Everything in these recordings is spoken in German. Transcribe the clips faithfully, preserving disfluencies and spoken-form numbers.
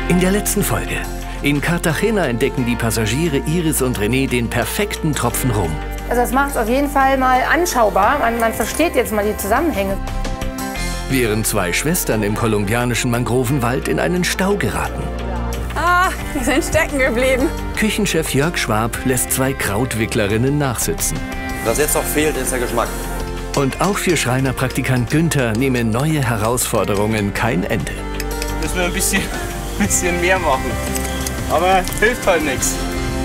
In der letzten Folge. In Cartagena entdecken die Passagiere Iris und René den perfekten Tropfen Rum. Also das macht es auf jeden Fall mal anschaubar. Man, man versteht jetzt mal die Zusammenhänge. Während zwei Schwestern im kolumbianischen Mangrovenwald in einen Stau geraten. Ah, wir sind stecken geblieben. Küchenchef Jörg Schwab lässt zwei Krautwicklerinnen nachsitzen. Was jetzt noch fehlt, ist der Geschmack. Und auch für Schreinerpraktikant Günther nehmen neue Herausforderungen kein Ende. Müssen wir ein bisschen, bisschen mehr machen. Aber hilft halt nichts.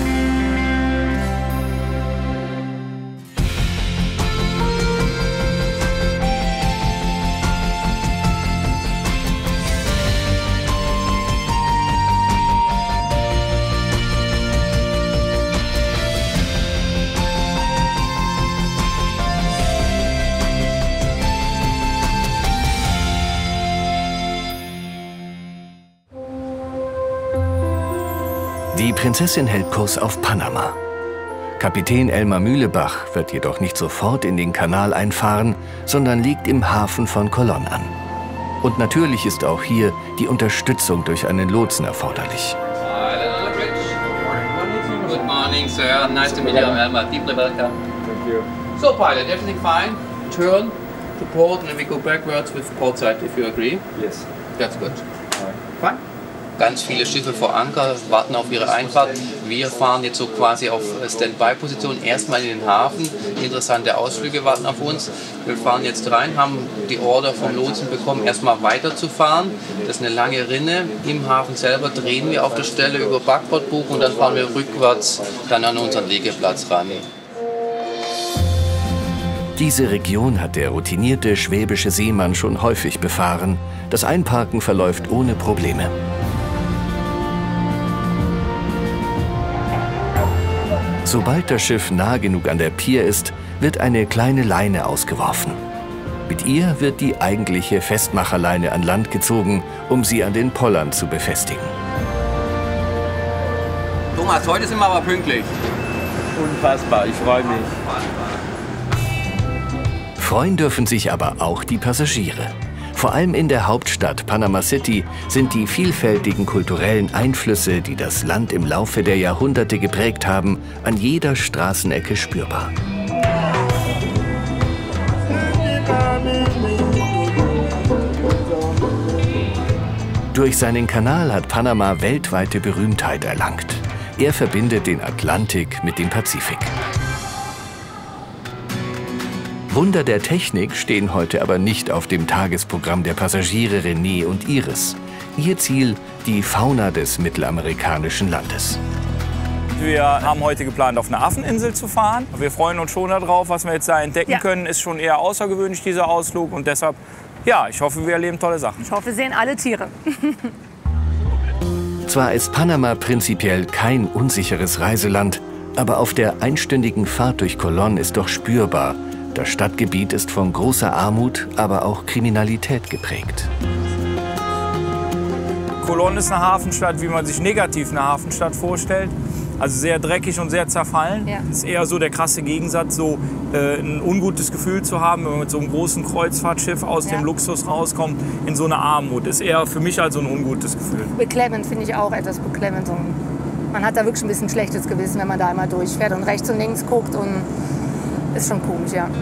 Die Prinzessin hält Kurs auf Panama. Kapitän Elmar Mühlebach wird jedoch nicht sofort in den Kanal einfahren, sondern liegt im Hafen von Colón an. Und natürlich ist auch hier die Unterstützung durch einen Lotsen erforderlich. Good morning, sir. Nice to meet you, Elmar. Deeply welcome. Thank you. So, pilot, everything fine? Turn to port and then we go backwards with port side, if you agree. Yes. That's good. Fine. Ganz viele Schiffe vor Anker warten auf ihre Einfahrt. Wir fahren jetzt so quasi auf Standby-Position erstmal in den Hafen. Interessante Ausflüge warten auf uns. Wir fahren jetzt rein, haben die Order vom Lotsen bekommen, erstmal weiterzufahren. Das ist eine lange Rinne. Im Hafen selber drehen wir auf der Stelle über Backbordbuch und dann fahren wir rückwärts dann an unseren Liegeplatz ran. Diese Region hat der routinierte schwäbische Seemann schon häufig befahren. Das Einparken verläuft ohne Probleme. Sobald das Schiff nah genug an der Pier ist, wird eine kleine Leine ausgeworfen. Mit ihr wird die eigentliche Festmacherleine an Land gezogen, um sie an den Pollern zu befestigen. Thomas, heute sind wir aber pünktlich. Unfassbar, ich freue mich. Freuen dürfen sich aber auch die Passagiere. Vor allem in der Hauptstadt Panama City sind die vielfältigen kulturellen Einflüsse, die das Land im Laufe der Jahrhunderte geprägt haben, an jeder Straßenecke spürbar. Durch seinen Kanal hat Panama weltweite Berühmtheit erlangt. Er verbindet den Atlantik mit dem Pazifik. Wunder der Technik stehen heute aber nicht auf dem Tagesprogramm der Passagiere René und Iris. Ihr Ziel, die Fauna des mittelamerikanischen Landes. Wir haben heute geplant, auf eine Affeninsel zu fahren. Wir freuen uns schon darauf, was wir jetzt da entdecken ja. können. Ist schon eher außergewöhnlich, dieser Ausflug. Und deshalb, ja, ich hoffe, wir erleben tolle Sachen. Ich hoffe, wir sehen alle Tiere. Zwar ist Panama prinzipiell kein unsicheres Reiseland, aber auf der einstündigen Fahrt durch Colón ist doch spürbar, das Stadtgebiet ist von großer Armut, aber auch Kriminalität geprägt. Colón ist eine Hafenstadt, wie man sich negativ eine Hafenstadt vorstellt. Also sehr dreckig und sehr zerfallen. Ja. Ist eher so der krasse Gegensatz, so äh, ein ungutes Gefühl zu haben, wenn man mit so einem großen Kreuzfahrtschiff aus ja. dem Luxus rauskommt, in so eine Armut. Ist eher für mich also ein ungutes Gefühl. Beklemmend finde ich auch etwas beklemmend. Und man hat da wirklich ein bisschen schlechtes Gewissen, wenn man da einmal durchfährt und rechts und links guckt. Und ist schon komisch, ja.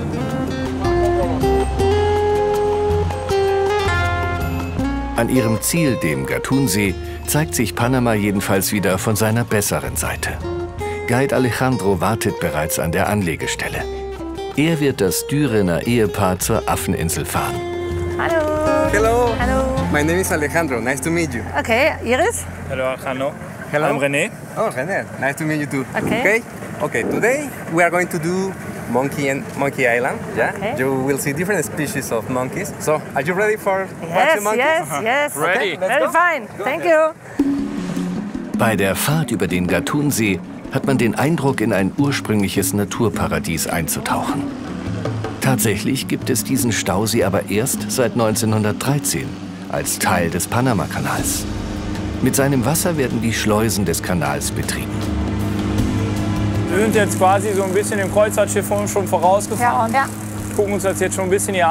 An ihrem Ziel, dem Gatun-See, zeigt sich Panama jedenfalls wieder von seiner besseren Seite. Guide Alejandro wartet bereits an der Anlegestelle. Er wird das Dürener Ehepaar zur Affeninsel fahren. Hallo. Hello. Hallo. My name is Alejandro. Nice to meet you. Okay, Iris? Hello, Alejandro. Hello. I'm René. Oh, René. Nice to meet you too. Okay. Okay. Okay. Today we are going to do Monkey and Monkey Island. Yeah. Okay. You will see different species of monkeys. So, are you ready for yes, watching monkeys? Yes, yes, Ready. Okay, very go. fine. Go Thank ahead. you. Bei der Fahrt über den Gatun-See hat man den Eindruck, in ein ursprüngliches Naturparadies einzutauchen. Tatsächlich gibt es diesen Stausee aber erst seit neunzehnhundertdreizehn als Teil des Panamakanals. Mit seinem Wasser werden die Schleusen des Kanals betrieben. Wir sind jetzt quasi so ein bisschen dem Kreuzfahrtschiff schon vorausgefahren. Ja, ja. Gucken uns das jetzt schon ein bisschen hier an.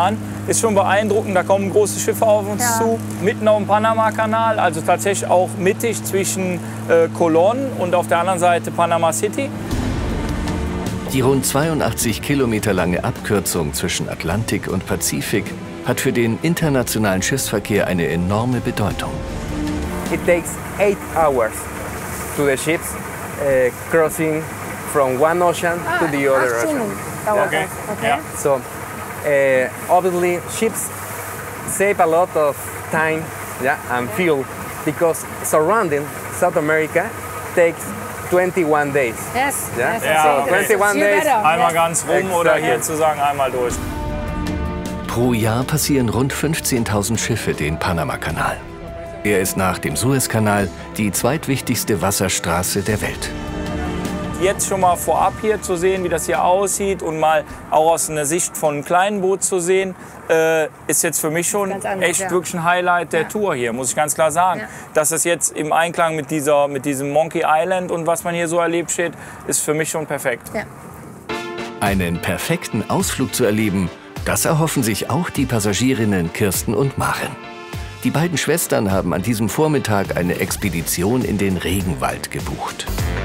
ist schon beeindruckend. Da kommen große Schiffe auf uns Ja. zu, mitten auf dem Panama-Kanal, also tatsächlich auch mittig zwischen äh, Colón und auf der anderen Seite Panama City. Die rund zweiundachtzig Kilometer lange Abkürzung zwischen Atlantik und Pazifik hat für den internationalen Schiffsverkehr eine enorme Bedeutung. It takes eight hours to the ships uh, crossing from one ocean Ah, to the other acht ocean. Stunden dauert Okay. das. Okay. Ja. So, uh, obviously, ships save a lot of time, yeah, and fuel because surrounding South America takes twenty-one days. Yes. Ja? yes, Ja, yes, twenty-one it's days. better. Einmal Yes. ganz rum Exakt. oder hier zu sagen einmal durch. Pro Jahr passieren rund fünfzehntausend Schiffe den Panamakanal. Er ist nach dem Suezkanal die zweitwichtigste Wasserstraße der Welt. Jetzt schon mal vorab hier zu sehen, wie das hier aussieht und mal auch aus einer Sicht von einem kleinen Boot zu sehen, äh, ist jetzt für mich schon Ganz anders, echt ja. wirklich ein Highlight der Ja. Tour hier, muss ich ganz klar sagen. Ja. Dass das jetzt im Einklang mit, dieser, mit diesem Monkey Island und was man hier so erlebt steht, ist für mich schon perfekt. Ja. Einen perfekten Ausflug zu erleben, das erhoffen sich auch die Passagierinnen Kirsten und Maren. Die beiden Schwestern haben an diesem Vormittag eine Expedition in den Regenwald gebucht.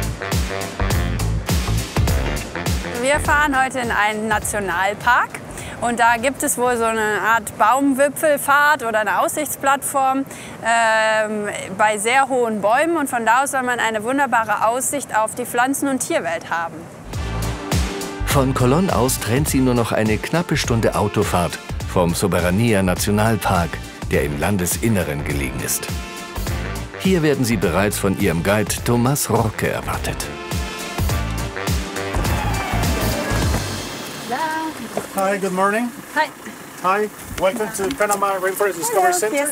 Wir fahren heute in einen Nationalpark. Und da gibt es wohl so eine Art Baumwipfelfahrt oder eine Aussichtsplattform ähm, bei sehr hohen Bäumen. Und von da aus soll man eine wunderbare Aussicht auf die Pflanzen- und Tierwelt haben. Von Colón aus trennt sie nur noch eine knappe Stunde Autofahrt vom Soberanía Nationalpark, der im Landesinneren gelegen ist. Hier werden sie bereits von ihrem Guide Tomás Roque erwartet. Hi, good morning. Hi. Hi, welcome to Panama Rainforest Discovery Center.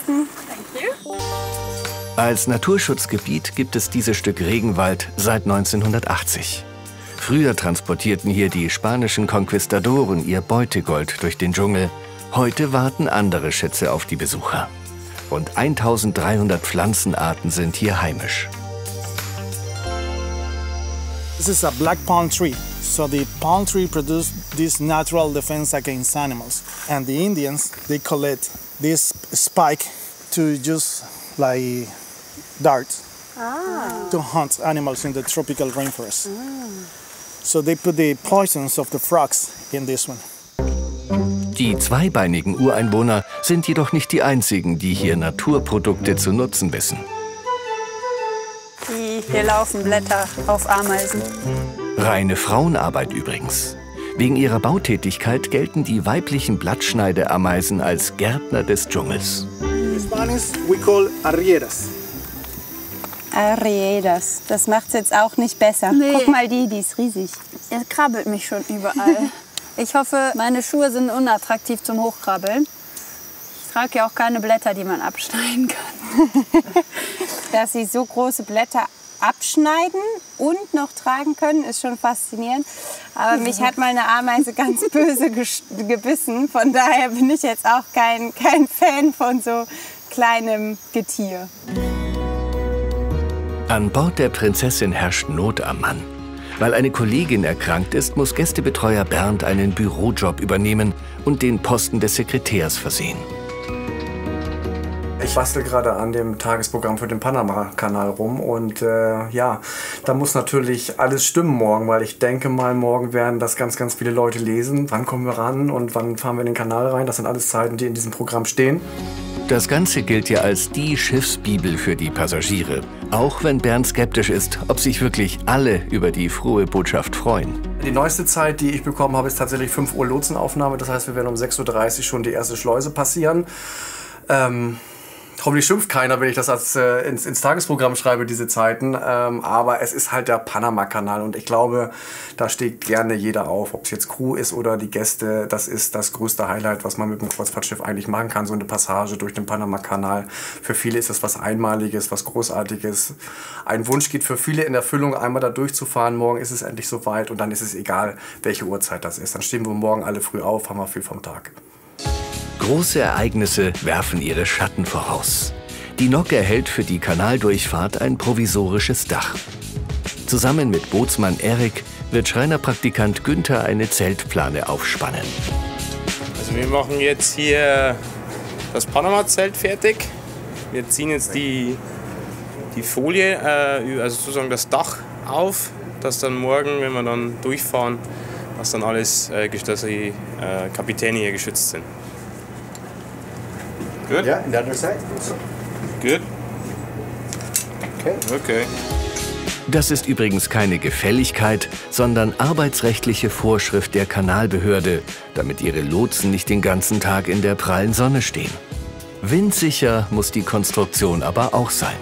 Als Naturschutzgebiet gibt es dieses Stück Regenwald seit neunzehnhundertachtzig. Früher transportierten hier die spanischen Konquistadoren ihr Beutegold durch den Dschungel. Heute warten andere Schätze auf die Besucher. Rund eintausenddreihundert Pflanzenarten sind hier heimisch. This is a black palm tree. So the palm tree produces this natural defense against animals. And the Indians, they collect this spike to use like darts to hunt animals in the tropical rainforest. So they put the poisons of the frogs in this one. Die zweibeinigen Ureinwohner sind jedoch nicht die einzigen, die hier Naturprodukte zu nutzen wissen. Die, hier laufen Blätter auf Ameisen. Reine Frauenarbeit übrigens. Wegen ihrer Bautätigkeit gelten die weiblichen Blattschneideameisen als Gärtner des Dschungels. In Spanish, we call arrieras. Arrieras. Das macht's jetzt auch nicht besser. Nee. Guck mal die, die ist riesig. Er krabbelt mich schon überall. Ich hoffe, meine Schuhe sind unattraktiv zum Hochkrabbeln. Ich trage ja auch keine Blätter, die man abschneiden kann. Dass sie so große Blätter abschneiden und noch tragen können, ist schon faszinierend. Aber mich hat mal eine Ameise ganz böse gebissen. Von daher bin ich jetzt auch kein, kein Fan von so kleinem Getier. An Bord der Prinzessin herrscht Not am Mann. Weil eine Kollegin erkrankt ist, muss Gästebetreuer Bernd einen Bürojob übernehmen und den Posten des Sekretärs versehen. Ich bastel gerade an dem Tagesprogramm für den Panama-Kanal rum und äh, ja, da muss natürlich alles stimmen morgen, weil ich denke mal, morgen werden das ganz, ganz viele Leute lesen. Wann kommen wir ran und wann fahren wir in den Kanal rein? Das sind alles Zeiten, die in diesem Programm stehen. Das Ganze gilt ja als die Schiffsbibel für die Passagiere. Auch wenn Bernd skeptisch ist, ob sich wirklich alle über die frohe Botschaft freuen. Die neueste Zeit, die ich bekommen habe, ist tatsächlich fünf Uhr Lotsenaufnahme. Das heißt, wir werden um sechs Uhr dreißig schon die erste Schleuse passieren. Ähm, Hoffentlich schimpft keiner, wenn ich das als, äh, ins, ins Tagesprogramm schreibe, diese Zeiten. Ähm, aber es ist halt der Panama-Kanal und ich glaube, da steht gerne jeder auf. Ob es jetzt Crew ist oder die Gäste, das ist das größte Highlight, was man mit einem Kreuzfahrtschiff eigentlich machen kann. So eine Passage durch den Panama-Kanal. Für viele ist das was Einmaliges, was Großartiges. Ein Wunsch geht für viele in Erfüllung, einmal da durchzufahren. Morgen ist es endlich soweit und dann ist es egal, welche Uhrzeit das ist. Dann stehen wir morgen alle früh auf, haben wir viel vom Tag. Große Ereignisse werfen ihre Schatten voraus. Die Nock erhält für die Kanaldurchfahrt ein provisorisches Dach. Zusammen mit Bootsmann Erik wird Schreinerpraktikant Günther eine Zeltplane aufspannen. Also Also wir machen jetzt hier das Panama-Zelt fertig. Wir ziehen jetzt die, die Folie, äh, also sozusagen das Dach auf, dass dann morgen, wenn wir dann durchfahren, dass dann alles, äh, dass die äh, Kapitäne hier geschützt sind. Good? Yeah, and the other side also. Good? Okay. Okay. Das ist übrigens keine Gefälligkeit, sondern arbeitsrechtliche Vorschrift der Kanalbehörde, damit ihre Lotsen nicht den ganzen Tag in der prallen Sonne stehen. Windsicher muss die Konstruktion aber auch sein.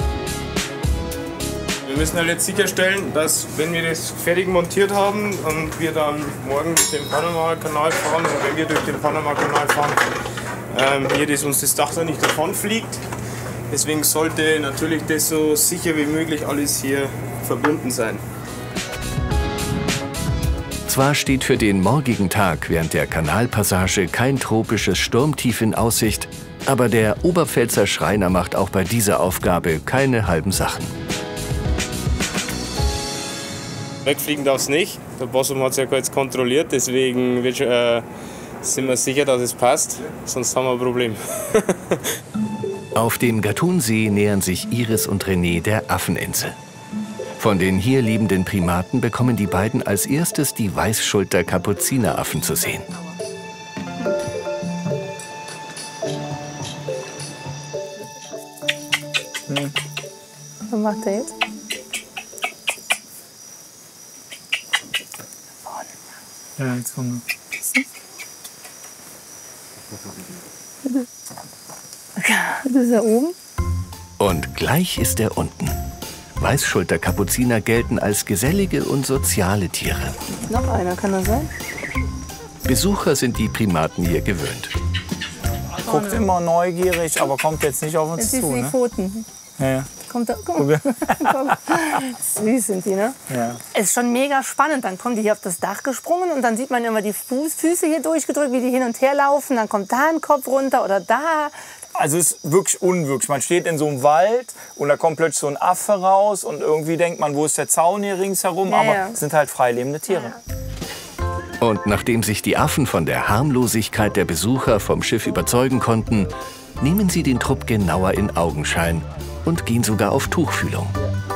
Wir müssen halt jetzt sicherstellen, dass, wenn wir das fertig montiert haben und wir dann morgen mit dem Panama-Kanal fahren, und wenn wir durch den Panama-Kanal fahren, ähm, hier das, uns das Dach dann nicht davon fliegt. Deswegen sollte natürlich das so sicher wie möglich alles hier verbunden sein. Zwar steht für den morgigen Tag während der Kanalpassage kein tropisches Sturmtief in Aussicht, aber der Oberpfälzer Schreiner macht auch bei dieser Aufgabe keine halben Sachen. Wegfliegen darf es nicht. Der Bossum hat es ja jetzt kontrolliert, deswegen wird, äh, sind wir sicher, dass es passt. Sonst haben wir ein Problem. Auf dem Gatun-See nähern sich Iris und René der Affeninsel. Von den hier lebenden Primaten bekommen die beiden als erstes die Weißschulter-Kapuzineraffen zu sehen. Was macht der jetzt? Ja, jetzt kommt Das ist er oben. Und gleich ist er unten. Weißschulter-Kapuziner gelten als gesellige und soziale Tiere. Noch einer, kann das sein? Besucher sind die Primaten hier gewöhnt. Guckt immer neugierig, aber kommt jetzt nicht auf uns jetzt zu. Jetzt Ne? die Pfoten. Ja, ja. Kommt da, komm. Süß sind die, ne? Ja. Es ist schon mega spannend. Dann kommen die hier auf das Dach gesprungen und dann sieht man immer die Fuß, Füße hier durchgedrückt, wie die hin und her laufen. Dann kommt da ein Kopf runter oder da. Also es ist wirklich unwirklich. Man steht in so einem Wald und da kommt plötzlich so ein Affe raus und irgendwie denkt man, wo ist der Zaun hier ringsherum? Ja, aber ja. es sind halt freilebende Tiere. Ja. Und nachdem sich die Affen von der Harmlosigkeit der Besucher vom Schiff überzeugen konnten, nehmen sie den Trupp genauer in Augenschein und gehen sogar auf Tuchfühlung.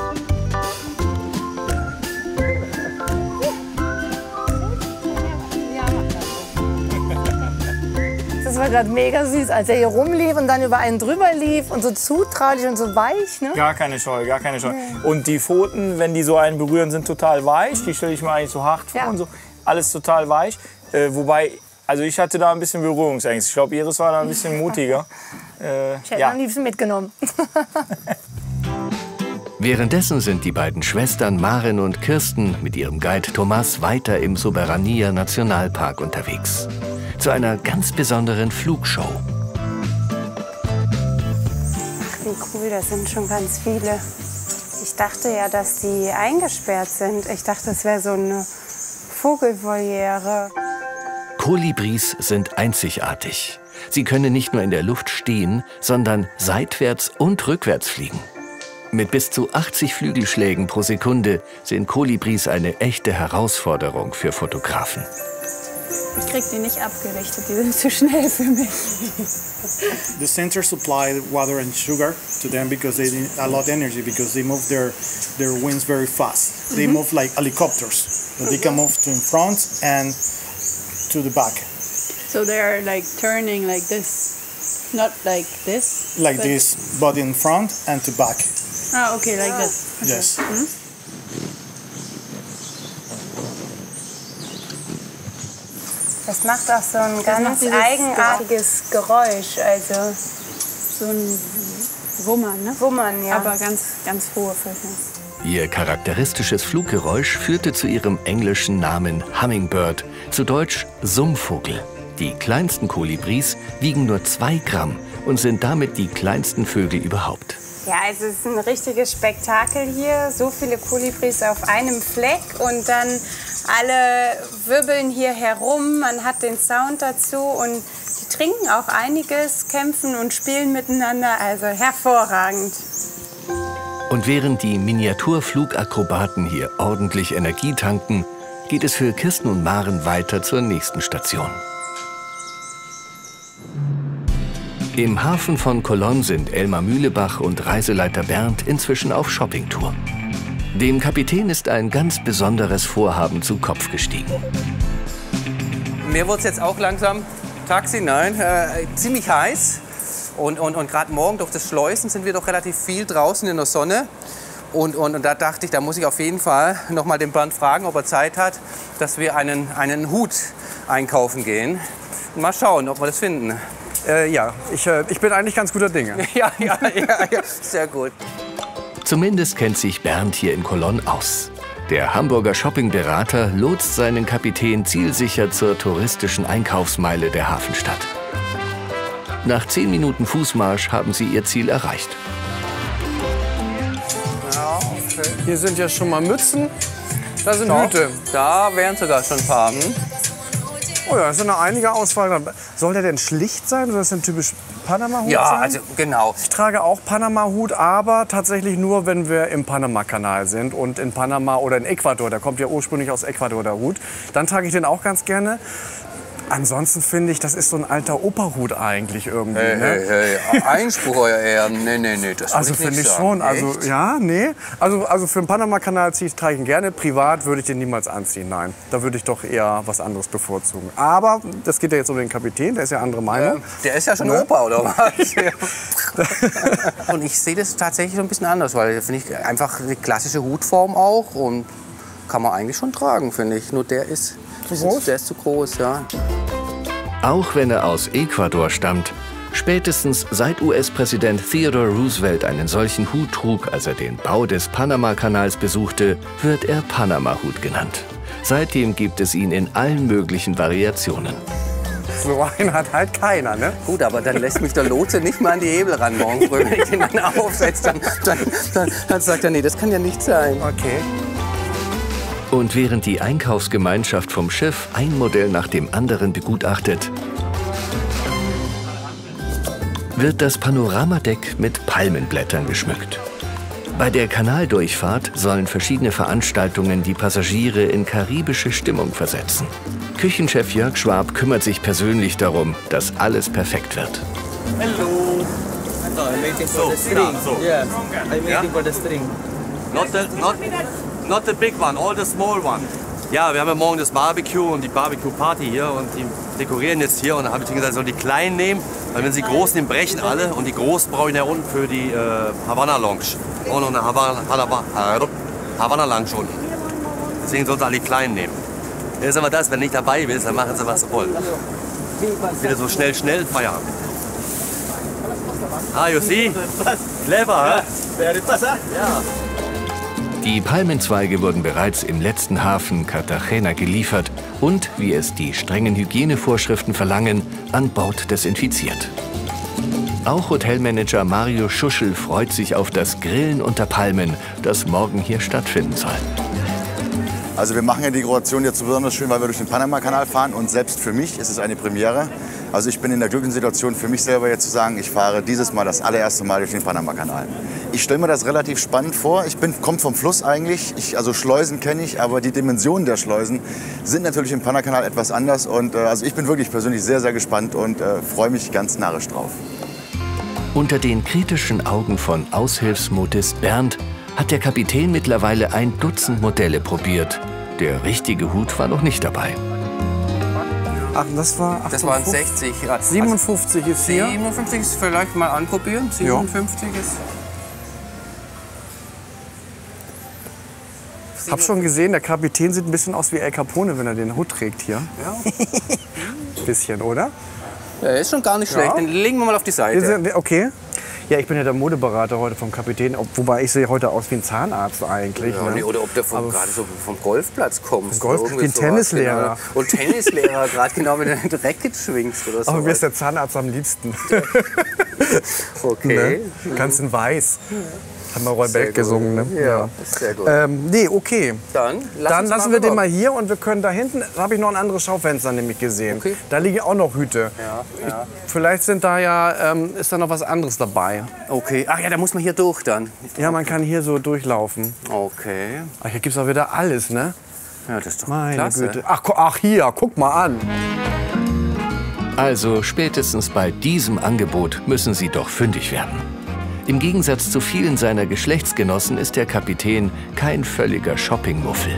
Das war gerade mega süß, als er hier rumlief und dann über einen drüber lief und so zutraulich und so weich. Ne? Gar keine Scheu, gar keine Scheu. Und die Pfoten, wenn die so einen berühren, sind total weich. Die stelle ich mir eigentlich so hart vor Ja. und so. Alles total weich. Äh, wobei, also ich hatte da ein bisschen Berührungsängste. Ich glaube, Iris war da ein bisschen mutiger. Äh, Ich hätte ja. am liebsten mitgenommen. Währenddessen sind die beiden Schwestern Maren und Kirsten mit ihrem Guide Thomas weiter im Soberania Nationalpark unterwegs. Zu einer ganz besonderen Flugshow. Ach, wie cool, das sind schon ganz viele. Ich dachte ja, dass die eingesperrt sind. Ich dachte, das wäre so eine Vogelvoliere. Kolibris sind einzigartig. Sie können nicht nur in der Luft stehen, sondern seitwärts und rückwärts fliegen. Mit bis zu achtzig Flügelschlägen pro Sekunde sind Kolibris eine echte Herausforderung für Fotografen. Ich krieg die nicht abgerichtet, die sind zu schnell für mich. The center supply water and sugar to them because they need a lot of energy because they move their their wings very fast. They Mhm. move like helicopters. So they can move to in front and to the back. So they're like turning like this, not like this. Like but- this, but in front and to back. Ah, okay, like this. Okay. Yes. Mhm. Das macht auch so ein Das ganz macht dieses eigenartiges Geräusch. Also So ein Wummern, ne? Wummern, ja. Aber ganz, ganz hohe Frequenz. Ihr charakteristisches Fluggeräusch führte zu ihrem englischen Namen Hummingbird, zu Deutsch Summvogel. Die kleinsten Kolibris wiegen nur zwei Gramm und sind damit die kleinsten Vögel überhaupt. Ja, also es ist ein richtiges Spektakel hier. So viele Kolibris auf einem Fleck und dann alle wirbeln hier herum. Man hat den Sound dazu und die trinken auch einiges, kämpfen und spielen miteinander. Also hervorragend. Und während die Miniaturflugakrobaten hier ordentlich Energie tanken, geht es für Kirsten und Maren weiter zur nächsten Station. Im Hafen von Cologne sind Elmar Mühlebach und Reiseleiter Bernd inzwischen auf Shoppingtour. Dem Kapitän ist ein ganz besonderes Vorhaben zu Kopf gestiegen. Mir wird es jetzt auch langsam, Taxi, nein, äh, ziemlich heiß. Und, und, und gerade morgen durch das Schleusen sind wir doch relativ viel draußen in der Sonne. Und, und, und da dachte ich, da muss ich auf jeden Fall noch mal den Bernd fragen, ob er Zeit hat, dass wir einen, einen Hut einkaufen gehen. Mal schauen, ob wir das finden. Äh, ja, ich, äh, ich bin eigentlich ganz guter Dinge. Ja, ja, ja, ja, sehr gut. Zumindest kennt sich Bernd hier in Cologne aus. Der Hamburger Shoppingberater lotst seinen Kapitän zielsicher zur touristischen Einkaufsmeile der Hafenstadt. Nach zehn Minuten Fußmarsch haben sie ihr Ziel erreicht. Ja, okay. Hier sind ja schon mal Mützen. Da sind Doch, Hüte. Da wären sogar schon ein paar. Hm? Oh ja, ist eine einige Auswahl. Soll der denn schlicht sein? Soll das ein typisch Panama-Hut Ja, sein? also genau. Ich trage auch Panama-Hut, aber tatsächlich nur, wenn wir im Panama-Kanal sind und in Panama oder in Ecuador. Der kommt ja ursprünglich aus Ecuador, der Hut. Dann trage ich den auch ganz gerne. Ansonsten finde ich, das ist so ein alter Operhut eigentlich irgendwie. Hey, ne? hey, hey, Einspruch, euer Ehren. Nee, nee, nee, das Also ich finde nicht ich sagen. schon. Also Echt? ja, nee. Also, also für den Panama-Kanal ziehe ich trage ich ihn gerne. Privat würde ich den niemals anziehen. Nein, da würde ich doch eher was anderes bevorzugen. Aber das geht ja jetzt um den Kapitän. Der ist ja andere Meinung. Ja, der ist ja schon Ne? Opa, oder was? Und ich sehe das tatsächlich so ein bisschen anders, weil finde ich einfach eine klassische Hutform auch und kann man eigentlich schon tragen, finde ich. Nur der ist zu groß. Der ist zu groß, ja. Auch wenn er aus Ecuador stammt, spätestens seit U S-Präsident Theodore Roosevelt einen solchen Hut trug, als er den Bau des Panama-Kanals besuchte, wird er Panama-Hut genannt. Seitdem gibt es ihn in allen möglichen Variationen. So einen hat halt keiner, ne? Gut, aber dann lässt mich der Lotse nicht mal an die Hebel ran morgen früh. Wenn ich den dann aufsetze, dann, dann, dann, dann sagt er, nee, das kann ja nicht sein. Okay. Und während die Einkaufsgemeinschaft vom Schiff ein Modell nach dem anderen begutachtet, wird das Panoramadeck mit Palmenblättern geschmückt. Bei der Kanaldurchfahrt sollen verschiedene Veranstaltungen die Passagiere in karibische Stimmung versetzen. Küchenchef Jörg Schwab kümmert sich persönlich darum, dass alles perfekt wird. Hello. So, I'm waiting for the string. Yeah, I'm waiting for the string. Not the, not, not the big one, all the small one. Ja, wir haben ja morgen das Barbecue und die Barbecue-Party hier und die dekorieren jetzt hier und dann habe ich gesagt, ich soll die kleinen nehmen, weil wenn sie die großen nehmen, brechen alle und die großen brauche ich ja unten für die äh, Havana Lounge. Und noch eine Havana, Havana, Havana Lounge unten. Deswegen sollten sie alle die kleinen nehmen. Jetzt ist aber das, wenn du nicht dabei bist, dann machen sie was sie wollen. Wieder so schnell, schnell Feierabend. Ah, you see? Clever, hä? Ja. Die Palmenzweige wurden bereits im letzten Hafen Cartagena geliefert und, wie es die strengen Hygienevorschriften verlangen, an Bord desinfiziert. Auch Hotelmanager Mario Schuschel freut sich auf das Grillen unter Palmen, das morgen hier stattfinden soll. Also wir machen ja die Dekoration jetzt besonders schön, weil wir durch den Panama-Kanal fahren und selbst für mich ist es eine Premiere. Also ich bin in der glücklichen Situation für mich selber jetzt zu sagen, ich fahre dieses Mal das allererste Mal durch den Panama-Kanal. Ich stelle mir das relativ spannend vor. Ich bin, komme vom Fluss eigentlich, ich, also Schleusen kenne ich, aber die Dimensionen der Schleusen sind natürlich im Panama-Kanal etwas anders. Und äh, also ich bin wirklich persönlich sehr, sehr gespannt und äh, freue mich ganz narrisch drauf. Unter den kritischen Augen von Aushilfsmodist Bernd hat der Kapitän mittlerweile ein Dutzend Modelle probiert. Der richtige Hut war noch nicht dabei. Ach, das war Das waren sechzig. Ja. siebenundfünfzig also, ist hier. siebenundfünfzig ist vielleicht mal anprobieren. siebenundfünfzig ist. Ich habe schon gesehen, der Kapitän sieht ein bisschen aus wie El Capone, wenn er den Hut trägt hier. Ja. Bisschen, oder? Ja, ist schon gar nicht schlecht. Ja. Den legen wir mal auf die Seite. Okay. Ja, ich bin ja der Modeberater heute vom Kapitän, wobei ich sehe heute aus wie ein Zahnarzt eigentlich. Ja, ne? nee, oder ob du vom, gerade so vom Golfplatz kommst. Golf, oder ich bin sowas, Tennislehrer. Genau. Und Tennislehrer, gerade genau, wenn du ein Racket schwingst oder so. Aber mir ist der Zahnarzt am liebsten. Okay. Ne? Ganz in weiß. Hat mal Roy Sehr Beck gesungen, ne? gut. Ja, sehr gut. Ähm, nee, okay. Dann, lass Dann uns lassen mal wir den rüber. mal hier und wir können da hinten, da habe ich noch ein anderes Schaufenster nämlich gesehen. Okay. Da liegen auch noch Hüte. Ja, ja. Ich, vielleicht sind da ja, ähm, ist da noch was anderes dabei. Okay. Ach ja, da muss man hier durch dann. Ja, man kann hier so durchlaufen. Okay. Ach, hier gibt es auch wieder alles, ne? Ja, das ist doch Meine klasse. Güte. Ach, gu- ach, hier, guck mal an. Also spätestens bei diesem Angebot müssen Sie doch fündig werden. Im Gegensatz zu vielen seiner Geschlechtsgenossen ist der Kapitän kein völliger Shoppingmuffel.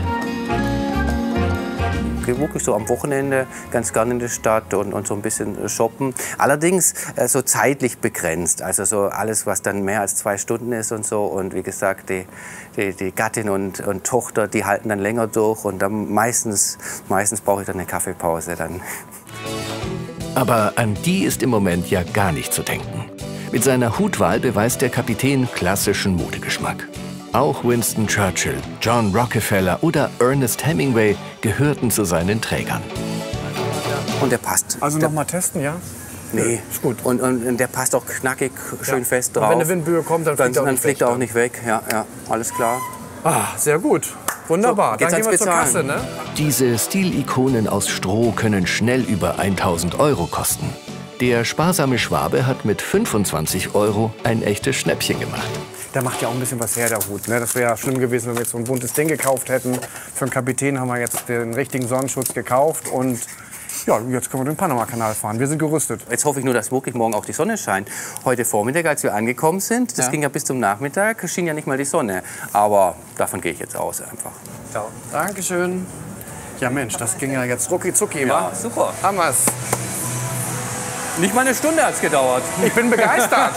Ich gehe wirklich so am Wochenende ganz gerne in die Stadt und, und so ein bisschen shoppen. Allerdings äh, so zeitlich begrenzt. Also so alles, was dann mehr als zwei Stunden ist und so. Und wie gesagt, die, die, die Gattin und, und Tochter, die halten dann länger durch. Und dann meistens, meistens brauche ich dann eine Kaffeepause dann. Aber an die ist im Moment ja gar nicht zu denken. Mit seiner Hutwahl beweist der Kapitän klassischen Modegeschmack. Auch Winston Churchill, John Rockefeller oder Ernest Hemingway gehörten zu seinen Trägern. Und der passt. Also noch mal testen, ja? Nee, ist gut. Und, und, und der passt auch knackig, schön Ja. fest Und drauf. wenn eine Windböe kommt, dann fliegt er auch dann nicht fliegt weg, er auch dann. nicht weg. Ja, ja, alles klar. Ah, sehr gut. Wunderbar. So, dann geht's gehen wir ans zur Bezahlen. Kasse, ne? Diese Stilikonen aus Stroh können schnell über tausend Euro kosten. Der sparsame Schwabe hat mit fünfundzwanzig Euro ein echtes Schnäppchen gemacht. Der macht ja auch ein bisschen was her, der Hut. Ne? Das wäre ja schlimm gewesen, wenn wir jetzt so ein buntes Ding gekauft hätten. Für einen Kapitän haben wir jetzt den richtigen Sonnenschutz gekauft. Und ja, jetzt können wir den Panama-Kanal fahren. Wir sind gerüstet. Jetzt hoffe ich nur, dass wirklich morgen auch die Sonne scheint. Heute Vormittag, als wir angekommen sind, das Ja. ging ja bis zum Nachmittag, schien ja nicht mal die Sonne. Aber davon gehe ich jetzt aus einfach. Ciao. Dankeschön. Ja Mensch, das ging ja jetzt rucki zucki, Ja, wa? super. Hammer's. Nicht mal eine Stunde hat es gedauert. Ich bin begeistert.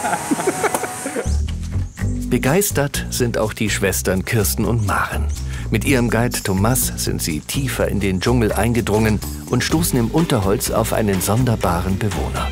Begeistert sind auch die Schwestern Kirsten und Maren. Mit ihrem Guide Thomas sind sie tiefer in den Dschungel eingedrungen und stoßen im Unterholz auf einen sonderbaren Bewohner.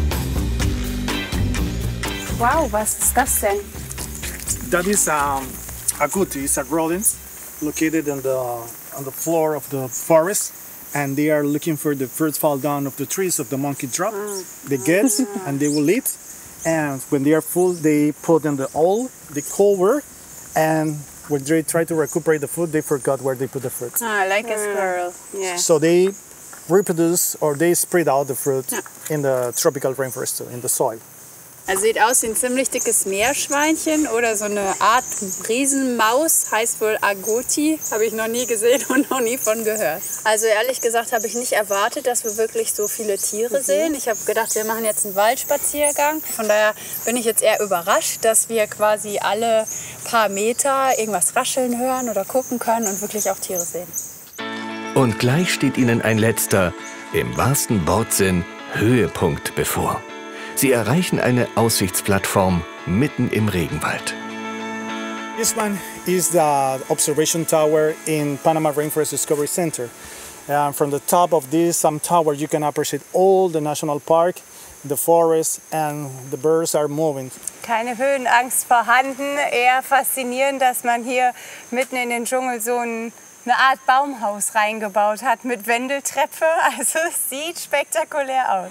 Wow, was ist das denn? That is um, agouti. It's a rodent located on the on the floor of the forest, and they are looking for the fruits fall down of the trees of the monkey drop. They get and they will eat, and when they are full, they put in the hole, the cover, and when they try to recuperate the food, they forgot where they put the fruit. Ah, like a squirrel. Yeah. So they reproduce or they spread out the fruit in the tropical rainforest too, in the soil. Also sieht aus wie ein ziemlich dickes Meerschweinchen oder so eine Art Riesenmaus, heißt wohl Agouti. Habe ich noch nie gesehen und noch nie von gehört. Also ehrlich gesagt habe ich nicht erwartet, dass wir wirklich so viele Tiere sehen. Ich habe gedacht, wir machen jetzt einen Waldspaziergang. Von daher bin ich jetzt eher überrascht, dass wir quasi alle paar Meter irgendwas rascheln hören oder gucken können und wirklich auch Tiere sehen. Und gleich steht ihnen ein letzter, im wahrsten Wortsinn, Höhepunkt bevor. Sie erreichen eine Aussichtsplattform mitten im Regenwald. This one is the observation tower in Panama Rainforest Discovery Center. And from the top of this um, tower, you can appreciate all the national park, the forest, and the birds are moving. Keine Höhenangst vorhanden. Eher faszinierend, dass man hier mitten in den Dschungel so ein, eine Art Baumhaus reingebaut hat mit Wendeltreppe. Also es sieht spektakulär aus.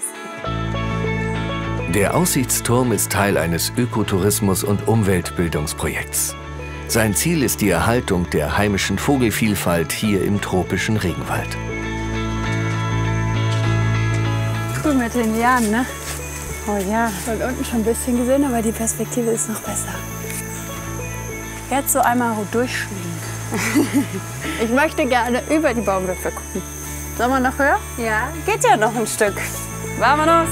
Der Aussichtsturm ist Teil eines Ökotourismus- und Umweltbildungsprojekts. Sein Ziel ist die Erhaltung der heimischen Vogelvielfalt hier im tropischen Regenwald. Cool mit den Lianen, ne? Oh ja. Und unten schon ein bisschen gesehen, aber die Perspektive ist noch besser. Jetzt so einmal durchschwingen. Ich möchte gerne über die Baumwipfel gucken. Sollen wir noch höher? Ja, geht ja noch ein Stück. Vamonos!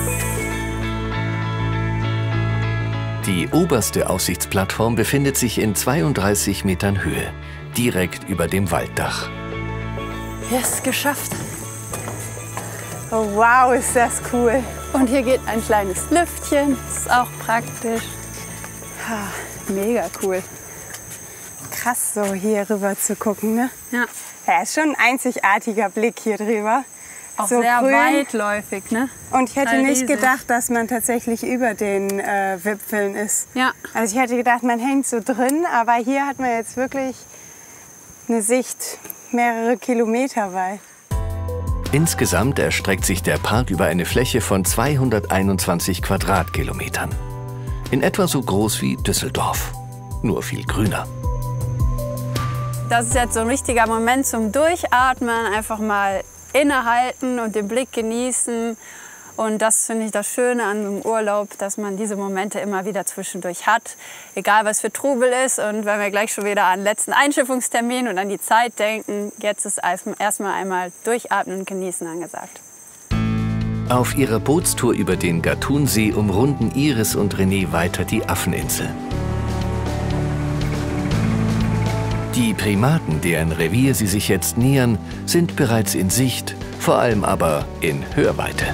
Die oberste Aussichtsplattform befindet sich in zweiunddreißig Metern Höhe, direkt über dem Walddach. Yes, geschafft. Oh, wow, ist das cool. Und hier geht ein kleines Lüftchen, das ist auch praktisch. Ha, mega cool. Krass, so hier rüber zu gucken, ne? Ja. Ja, ist schon ein einzigartiger Blick hier drüber. Auch so sehr grün. weitläufig, ne? Und ich hätte Total nicht riesig. gedacht, dass man tatsächlich über den äh, Wipfeln ist. Ja. Also ich hätte gedacht, man hängt so drin, aber hier hat man jetzt wirklich eine Sicht mehrere Kilometer weit. Insgesamt erstreckt sich der Park über eine Fläche von zweihunderteinundzwanzig Quadratkilometern. In etwa so groß wie Düsseldorf, nur viel grüner. Das ist jetzt so ein richtiger Moment zum Durchatmen, einfach mal innehalten und den Blick genießen. Und das finde ich das Schöne an einem Urlaub, dass man diese Momente immer wieder zwischendurch hat. Egal was für Trubel ist. Und wenn wir gleich schon wieder an den letzten Einschiffungstermin und an die Zeit denken, jetzt ist erstmal einmal durchatmen und genießen angesagt. Auf ihrer Bootstour über den Gatun-See umrunden Iris und René weiter die Affeninsel. Die Primaten, deren Revier sie sich jetzt nähern, sind bereits in Sicht, vor allem aber in Hörweite.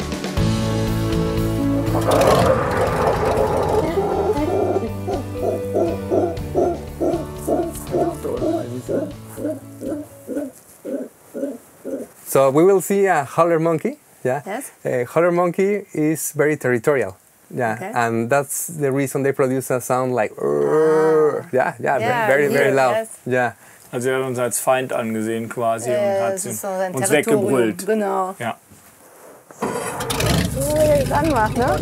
So we will see a howler monkey. Yeah. Yes. A howler monkey is very territorial. Yeah, Okay. and that's the reason they produce a sound like "Rrrr." yeah, yeah, Yeah, very, very yeah, loud. yes. Yeah. Also er hat uns als Feind angesehen quasi Ja, und hat das ist so sein uns Territorium. weggebrüllt. Genau. Ja. So, wie er jetzt anmacht, ne?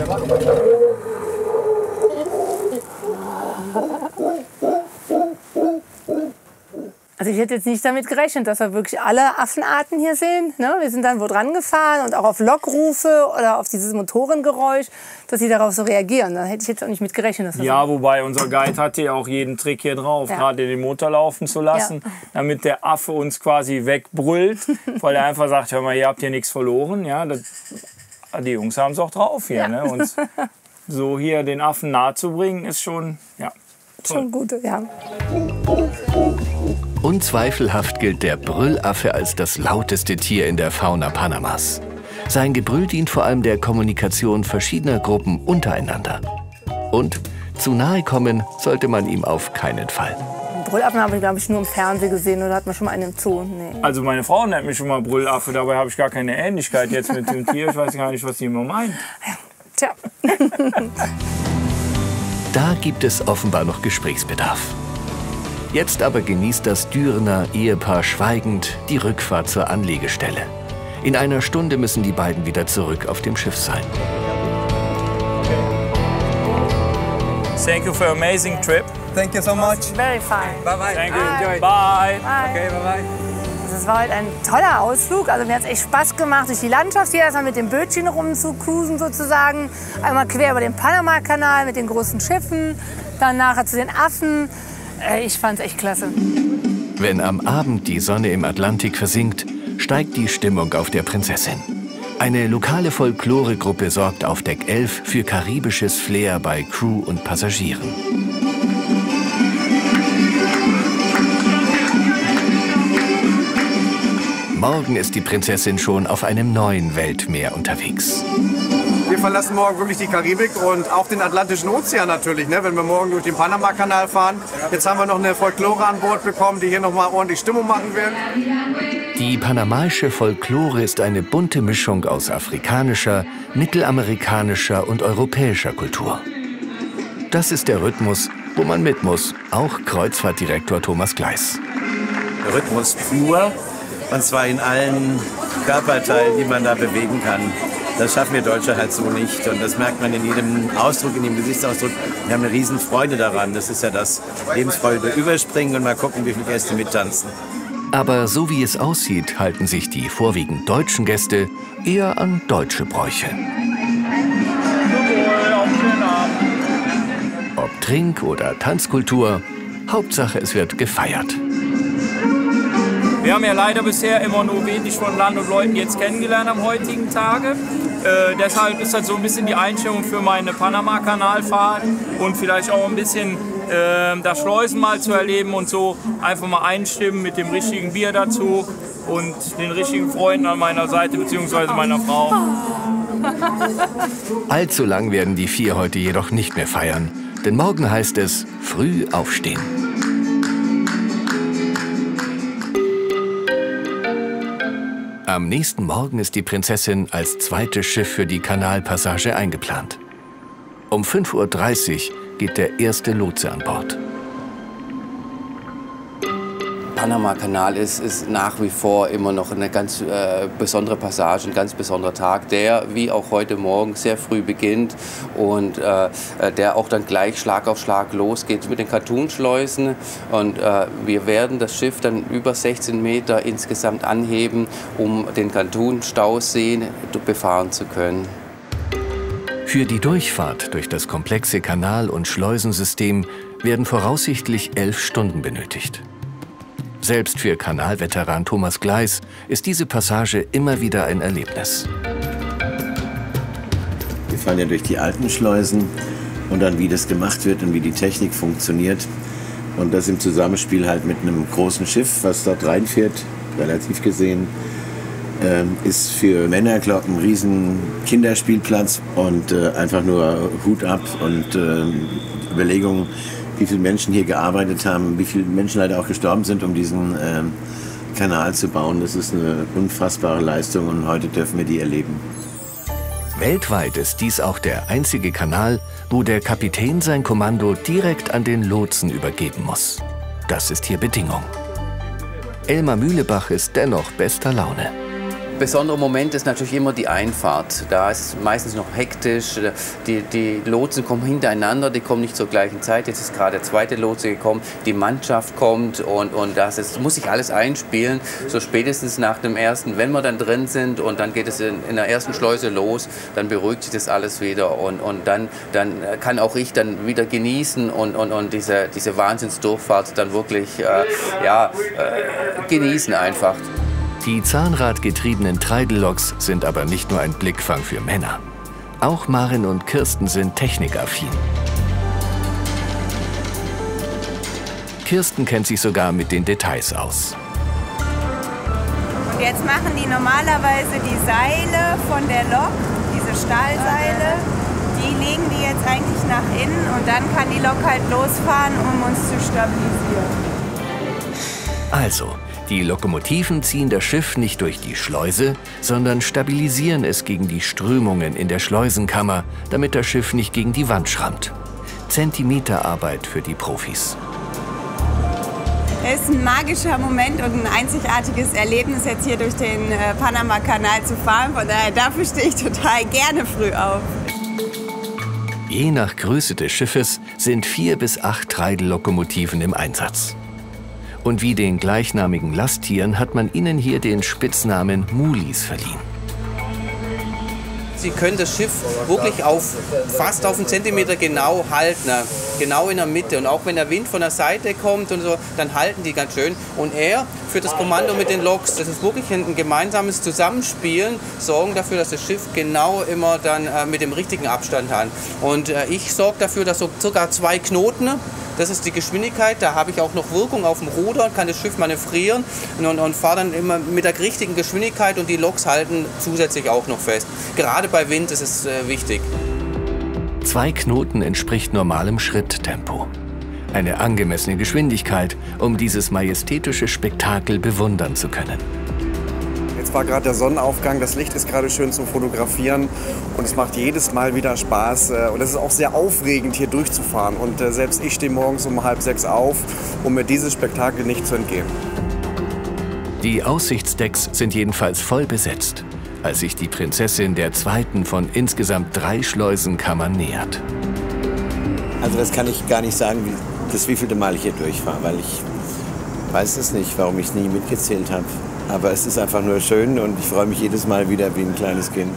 Also ich hätte jetzt nicht damit gerechnet, dass wir wirklich alle Affenarten hier sehen. Ne? Wir sind dann wo dran gefahren und auch auf Lockrufe oder auf dieses Motorengeräusch, dass sie darauf so reagieren. Da hätte ich jetzt auch nicht mit gerechnet. Dass das Ja, so wobei unser Guide hatte ja auch jeden Trick hier drauf, Ja. gerade den Motor laufen zu lassen, Ja. damit der Affe uns quasi wegbrüllt, weil er einfach sagt, hör mal, ihr habt hier nichts verloren. Ja, das, die Jungs haben es auch drauf hier. Ja. Ne? Und so hier den Affen nahe zu bringen, ist schon, ja, toll. schon gut, ja. Unzweifelhaft gilt der Brüllaffe als das lauteste Tier in der Fauna Panamas. Sein Gebrüll dient vor allem der Kommunikation verschiedener Gruppen untereinander. Und zu nahe kommen sollte man ihm auf keinen Fall. Brüllaffen habe ich, glaube ich, nur im Fernsehen gesehen oder hat man schon mal einen im Zoo. Nee. Also meine Frau nennt mich schon mal Brüllaffe, dabei habe ich gar keine Ähnlichkeit jetzt mit dem Tier. Ich weiß gar nicht, was sie immer meint. Tja. Da gibt es offenbar noch Gesprächsbedarf. Jetzt aber genießt das Dürener Ehepaar schweigend die Rückfahrt zur Anlegestelle. In einer Stunde müssen die beiden wieder zurück auf dem Schiff sein. Thank you for an amazing trip. Thank you so much. Very fine. Bye bye. Thank you. Enjoy. Bye. Bye. Okay, bye bye. Das war halt ein toller Ausflug. Also mir hat es echt Spaß gemacht, durch die Landschaft hier erstmal mit dem Bötchen rumzucruisen sozusagen. Einmal quer über den Panama-Kanal mit den großen Schiffen, dann nachher zu den Affen. Äh, Ich fand es echt klasse. Wenn am Abend die Sonne im Atlantik versinkt, steigt die Stimmung auf der Prinzessin. Eine lokale Folkloregruppe sorgt auf Deck elf für karibisches Flair bei Crew und Passagieren. Morgen ist die Prinzessin schon auf einem neuen Weltmeer unterwegs. Wir verlassen morgen wirklich die Karibik und auch den Atlantischen Ozean natürlich, ne, wenn wir morgen durch den Panama-Kanal fahren. Jetzt haben wir noch eine Folklore an Bord bekommen, die hier noch mal ordentlich Stimmung machen wird. Die panamaische Folklore ist eine bunte Mischung aus afrikanischer, mittelamerikanischer und europäischer Kultur. Das ist der Rhythmus, wo man mit muss, auch Kreuzfahrtdirektor Thomas Gleis. Rhythmus pur, und zwar in allen Körperteilen, die man da bewegen kann. Das schaffen wir Deutsche halt so nicht. Und das merkt man in jedem Ausdruck, in jedem Gesichtsausdruck. Wir haben eine riesen Freude daran. Das ist ja das Lebensfreude überspringen und mal gucken, wie viele Gäste mittanzen. Aber so wie es aussieht, halten sich die vorwiegend deutschen Gäste eher an deutsche Bräuche. Ob Trink- oder Tanzkultur, Hauptsache es wird gefeiert. Wir haben ja leider bisher immer nur wenig von Land und Leuten jetzt kennengelernt am heutigen Tage. Äh, deshalb ist das so ein bisschen die Einstellung für meine Panama-Kanalfahrt und vielleicht auch ein bisschen äh, das Schleusen mal zu erleben und so einfach mal einstimmen mit dem richtigen Bier dazu und den richtigen Freunden an meiner Seite bzw. meiner Frau. Allzu lang werden die vier heute jedoch nicht mehr feiern, denn morgen heißt es früh aufstehen. Am nächsten Morgen ist die Prinzessin als zweites Schiff für die Kanalpassage eingeplant. Um fünf Uhr dreißig geht der erste Lotse an Bord. Panama-Kanal ist, ist nach wie vor immer noch eine ganz äh, besondere Passage, ein ganz besonderer Tag, der wie auch heute Morgen sehr früh beginnt und äh, der auch dann gleich Schlag auf Schlag losgeht mit den Gatun-Schleusen. Und äh, wir werden das Schiff dann über sechzehn Meter insgesamt anheben, um den Gatun-Stausee befahren zu können. Für die Durchfahrt durch das komplexe Kanal- und Schleusensystem werden voraussichtlich elf Stunden benötigt. Selbst für Kanalveteran Thomas Gleis ist diese Passage immer wieder ein Erlebnis. fahren ja durch die alten Schleusen und dann wie das gemacht wird und wie die Technik funktioniert. Und das im Zusammenspiel halt mit einem großen Schiff, was dort reinfährt, relativ gesehen, ähm, ist für Männer, glaube ich, ein riesen Kinderspielplatz und äh, einfach nur Hut ab und äh, Überlegungen, wie viele Menschen hier gearbeitet haben, wie viele Menschen leider auch gestorben sind, um diesen äh, Kanal zu bauen. Das ist eine unfassbare Leistung und heute dürfen wir die erleben. Weltweit ist dies auch der einzige Kanal, wo der Kapitän sein Kommando direkt an den Lotsen übergeben muss. Das ist hier Bedingung. Elmar Mühlebach ist dennoch bester Laune. Besonderer Moment ist natürlich immer die Einfahrt. Da ist es meistens noch hektisch. Die, die Lotsen kommen hintereinander, die kommen nicht zur gleichen Zeit. Jetzt ist gerade der zweite Lotse gekommen, die Mannschaft kommt und, und das ist, muss sich alles einspielen. So spätestens nach dem ersten, wenn wir dann drin sind und dann geht es in, in der ersten Schleuse los, dann beruhigt sich das alles wieder und, und dann, dann kann auch ich dann wieder genießen und, und, und diese, diese Wahnsinnsdurchfahrt dann wirklich äh, ja, äh, genießen einfach. Die zahnradgetriebenen Treidelloks sind aber nicht nur ein Blickfang für Männer. Auch Maren und Kirsten sind technikaffin. Kirsten kennt sich sogar mit den Details aus. Und jetzt machen die normalerweise die Seile von der Lok, diese Stahlseile, die legen die jetzt eigentlich nach innen und dann kann die Lok halt losfahren, um uns zu stabilisieren. Also, die Lokomotiven ziehen das Schiff nicht durch die Schleuse, sondern stabilisieren es gegen die Strömungen in der Schleusenkammer, damit das Schiff nicht gegen die Wand schrammt. Zentimeterarbeit für die Profis. Es ist ein magischer Moment und ein einzigartiges Erlebnis, jetzt hier durch den äh, Panama-Kanal zu fahren. Von daher, dafür stehe ich total gerne früh auf. Je nach Größe des Schiffes sind vier bis acht Treidellokomotiven im Einsatz. Und wie den gleichnamigen Lasttieren hat man ihnen hier den Spitznamen Mulis verliehen. Sie können das Schiff wirklich auf, fast auf einen Zentimeter genau halten, genau in der Mitte. Und auch wenn der Wind von der Seite kommt und so, dann halten die ganz schön. Und er führt das Kommando mit den Loks. Das ist wirklich ein gemeinsames Zusammenspielen, sorgen dafür, dass das Schiff genau immer dann äh, mit dem richtigen Abstand hat. Und äh, ich sorge dafür, dass so circa zwei Knoten, das ist die Geschwindigkeit, da habe ich auch noch Wirkung auf dem Ruder, kann das Schiff manövrieren und, und, und fahre dann immer mit der richtigen Geschwindigkeit und die Loks halten zusätzlich auch noch fest. Gerade bei Wind ist es äh, wichtig. Zwei Knoten entspricht normalem Schritttempo. Eine angemessene Geschwindigkeit, um dieses majestätische Spektakel bewundern zu können. Jetzt war gerade der Sonnenaufgang, das Licht ist gerade schön zum Fotografieren und es macht jedes Mal wieder Spaß. Und es ist auch sehr aufregend, hier durchzufahren. Und selbst ich stehe morgens um halb sechs auf, um mir dieses Spektakel nicht zu entgehen. Die Aussichtsdecks sind jedenfalls voll besetzt, als sich die Prinzessin der zweiten von insgesamt drei Schleusenkammern nähert. Also das kann ich gar nicht sagen, wie, das wievielte Mal ich hier durchfahre, weil ich weiß es nicht, warum ich es nie mitgezählt habe. Aber es ist einfach nur schön und ich freue mich jedes Mal wieder wie ein kleines Kind.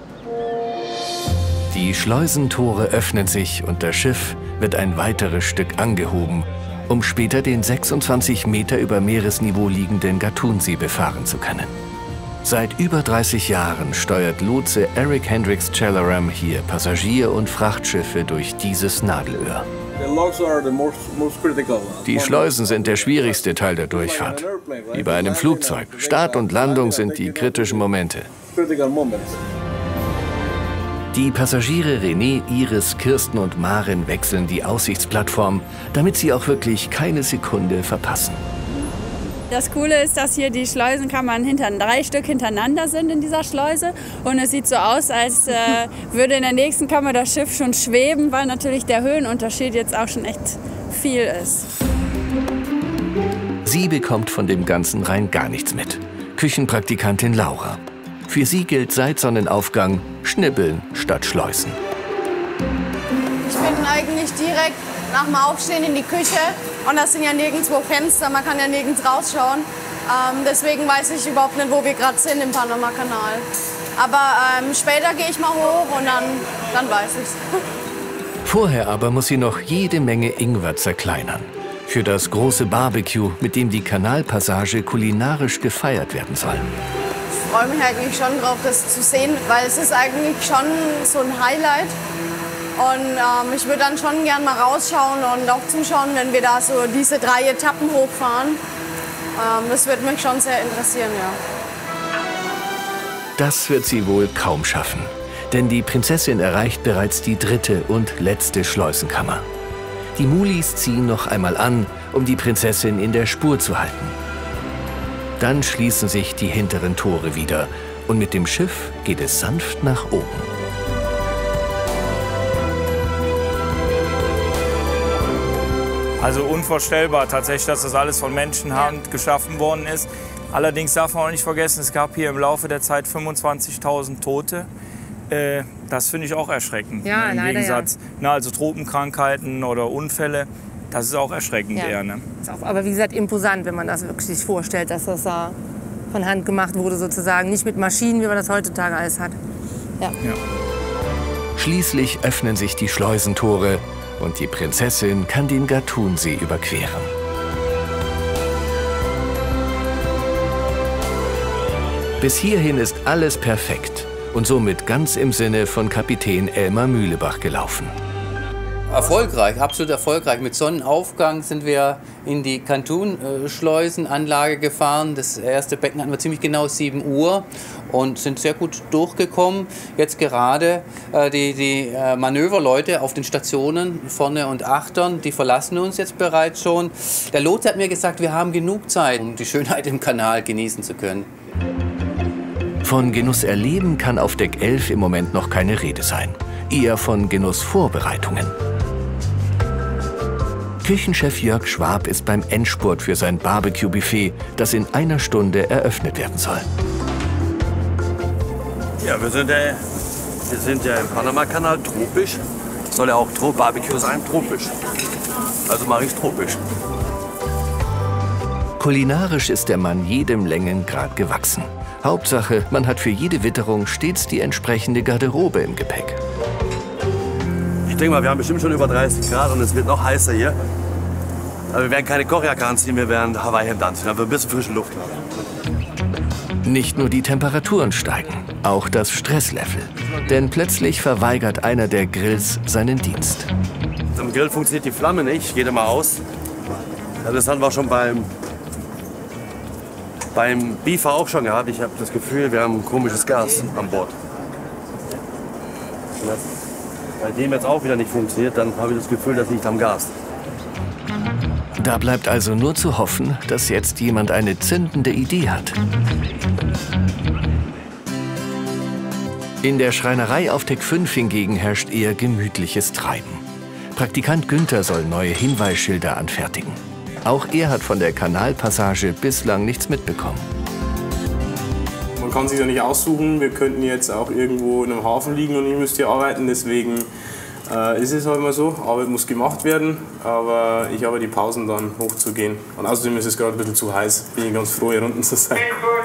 Die Schleusentore öffnen sich und das Schiff wird ein weiteres Stück angehoben, um später den sechsundzwanzig Meter über Meeresniveau liegenden Gatunsee befahren zu können. Seit über dreißig Jahren steuert Lotse Eric Hendricks Chalaram hier Passagier- und Frachtschiffe durch dieses Nadelöhr. Die Schleusen sind der schwierigste Teil der Durchfahrt. Wie bei einem Flugzeug. Start und Landung sind die kritischen Momente. Die Passagiere René, Iris, Kirsten und Maren wechseln die Aussichtsplattform, damit sie auch wirklich keine Sekunde verpassen. Das Coole ist, dass hier die Schleusenkammern hinter, drei Stück hintereinander sind in dieser Schleuse. Und es sieht so aus, als äh, würde in der nächsten Kammer das Schiff schon schweben, weil natürlich der Höhenunterschied jetzt auch schon echt viel ist. Sie bekommt von dem Ganzen rein gar nichts mit. Küchenpraktikantin Laura. Für sie gilt seit Sonnenaufgang Schnibbeln statt Schleusen. Ich bin eigentlich direkt nach dem Aufstehen in die Küche und das sind ja nirgendwo Fenster, man kann ja nirgends rausschauen. Ähm, deswegen weiß ich überhaupt nicht, wo wir gerade sind im Panama-Kanal. Aber ähm, später gehe ich mal hoch und dann, dann weiß ich's. Vorher aber muss sie noch jede Menge Ingwer zerkleinern. Für das große Barbecue, mit dem die Kanalpassage kulinarisch gefeiert werden soll. freue mich eigentlich schon drauf, das zu sehen, weil es ist eigentlich schon so ein Highlight. Und ähm, ich würde dann schon gern mal rausschauen und auch zuschauen, wenn wir da so diese drei Etappen hochfahren. Ähm, das würde mich schon sehr interessieren, ja. Das wird sie wohl kaum schaffen. Denn die Prinzessin erreicht bereits die dritte und letzte Schleusenkammer. Die Mulis ziehen noch einmal an, um die Prinzessin in der Spur zu halten. Dann schließen sich die hinteren Tore wieder und mit dem Schiff geht es sanft nach oben. Also unvorstellbar tatsächlich, dass das alles von Menschenhand geschaffen worden ist. Allerdings darf man auch nicht vergessen, es gab hier im Laufe der Zeit fünfundzwanzigtausend Tote. Äh, das finde ich auch erschreckend. Ja, ne? Im leider, Gegensatz, ja. na, also Tropenkrankheiten oder Unfälle, das ist auch erschreckend Ja. eher. Ne? Ist auch, aber wie gesagt, imposant, wenn man das wirklich sich vorstellt, dass das da von Hand gemacht wurde sozusagen. Nicht mit Maschinen, wie man das heutzutage alles hat. Ja. Ja. Schließlich öffnen sich die Schleusentore und die Prinzessin kann den Gatun-See überqueren. Bis hierhin ist alles perfekt und somit ganz im Sinne von Kapitän Elmar Mühlebach gelaufen. Erfolgreich, absolut erfolgreich. Mit Sonnenaufgang sind wir in die Cantun-Schleusenanlage gefahren. Das erste Becken hatten wir ziemlich genau sieben Uhr und sind sehr gut durchgekommen. Jetzt gerade äh, die, die äh, Manöverleute auf den Stationen vorne und achtern, die verlassen uns jetzt bereits schon. Der Lotse hat mir gesagt, wir haben genug Zeit, um die Schönheit im Kanal genießen zu können. Von Genuss erleben kann auf Deck elf im Moment noch keine Rede sein. Eher von Genussvorbereitungen. Küchenchef Jörg Schwab ist beim Endspurt für sein Barbecue-Buffet, das in einer Stunde eröffnet werden soll. Ja, wir sind ja, wir sind ja im Panama-Kanal tropisch. Soll ja auch Tro Barbecue sein, tropisch. Also mache ich es tropisch. Kulinarisch ist der Mann jedem Längengrad gewachsen. Hauptsache, man hat für jede Witterung stets die entsprechende Garderobe im Gepäck. Ich denke mal, wir haben bestimmt schon über dreißig Grad und es wird noch heißer hier. Aber wir werden keine Kochjacke anziehen, wir werden Hawaii-Hemd anziehen, aber wir ein bisschen frische Luft haben. Nicht nur die Temperaturen steigen, auch das Stresslevel. Denn plötzlich verweigert einer der Grills seinen Dienst. Am Grill funktioniert die Flamme nicht, geht immer aus. Das hatten wir schon beim, beim Beefer auch schon gehabt. Ich habe das Gefühl, wir haben ein komisches Gas an Bord. Und das bei dem jetzt auch wieder nicht funktioniert, dann habe ich das Gefühl, das liegt am Gas. Da bleibt also nur zu hoffen, dass jetzt jemand eine zündende Idee hat. In der Schreinerei auf Deck fünf hingegen herrscht eher gemütliches Treiben. Praktikant Günther soll neue Hinweisschilder anfertigen. Auch er hat von der Kanalpassage bislang nichts mitbekommen. Man kann sich ja nicht aussuchen. Wir könnten jetzt auch irgendwo in einem Hafen liegen und ich müsste hier arbeiten. Deswegen äh, ist es halt mal so. Arbeit muss gemacht werden. Aber ich habe die Pausen dann hochzugehen. Und außerdem ist es gerade ein bisschen zu heiß. Bin ich ganz froh, hier unten zu sein.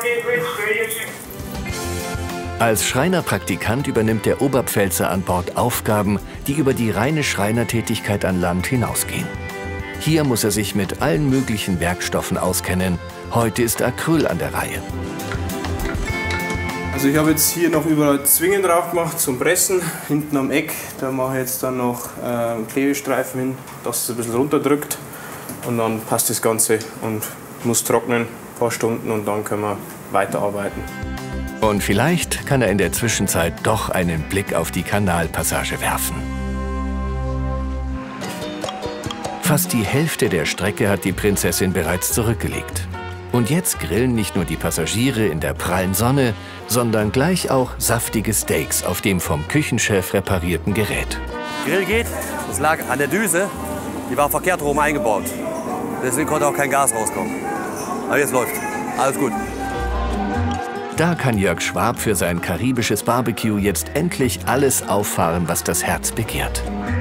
Als Schreinerpraktikant übernimmt der Oberpfälzer an Bord Aufgaben, die über die reine Schreinertätigkeit an Land hinausgehen. Hier muss er sich mit allen möglichen Werkstoffen auskennen. Heute ist Acryl an der Reihe. Also ich habe jetzt hier noch überall Zwingen drauf gemacht zum Pressen, hinten am Eck. Da mache ich jetzt dann noch äh, Klebestreifen hin, dass es ein bisschen runterdrückt. Und dann passt das Ganze und muss trocknen, ein paar Stunden und dann können wir weiterarbeiten. Und vielleicht kann er in der Zwischenzeit doch einen Blick auf die Kanalpassage werfen. Fast die Hälfte der Strecke hat die Prinzessin bereits zurückgelegt. Und jetzt grillen nicht nur die Passagiere in der prallen Sonne, sondern gleich auch saftige Steaks auf dem vom Küchenchef reparierten Gerät. Grill geht, es lag an der Düse, die war verkehrt rum eingebaut. Deswegen konnte auch kein Gas rauskommen. Aber jetzt läuft, alles gut. Da kann Jörg Schwab für sein karibisches Barbecue jetzt endlich alles auffahren, was das Herz begehrt.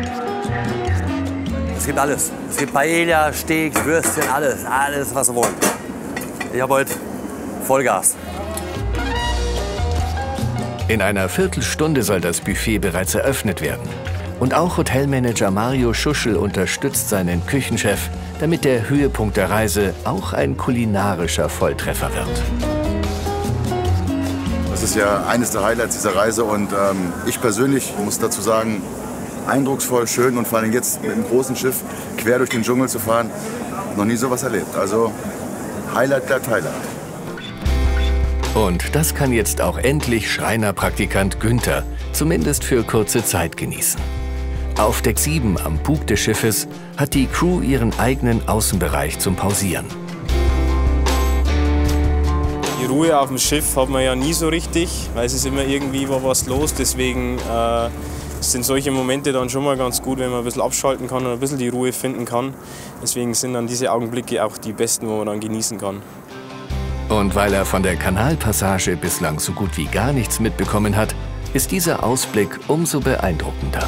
Es gibt alles. Es gibt Paella, Steaks, Würstchen, alles. Alles, was wir wollen. Ich habe heute Vollgas. In einer Viertelstunde soll das Buffet bereits eröffnet werden. Und auch Hotelmanager Mario Schuschel unterstützt seinen Küchenchef, damit der Höhepunkt der Reise auch ein kulinarischer Volltreffer wird. ist ja eines der Highlights dieser Reise und ähm, ich persönlich muss dazu sagen, eindrucksvoll, schön und vor allem jetzt mit einem großen Schiff quer durch den Dschungel zu fahren, noch nie sowas erlebt. Also Highlight bleibt Highlight. Und das kann jetzt auch endlich Schreinerpraktikant Günther, zumindest für kurze Zeit, genießen. Auf Deck sieben am Bug des Schiffes hat die Crew ihren eigenen Außenbereich zum Pausieren. Die Ruhe auf dem Schiff hat man ja nie so richtig, weil es ist immer irgendwie was los. Deswegen äh, sind solche Momente dann schon mal ganz gut, wenn man ein bisschen abschalten kann und ein bisschen die Ruhe finden kann. Deswegen sind dann diese Augenblicke auch die besten, wo man dann genießen kann. Und weil er von der Kanalpassage bislang so gut wie gar nichts mitbekommen hat, ist dieser Ausblick umso beeindruckender.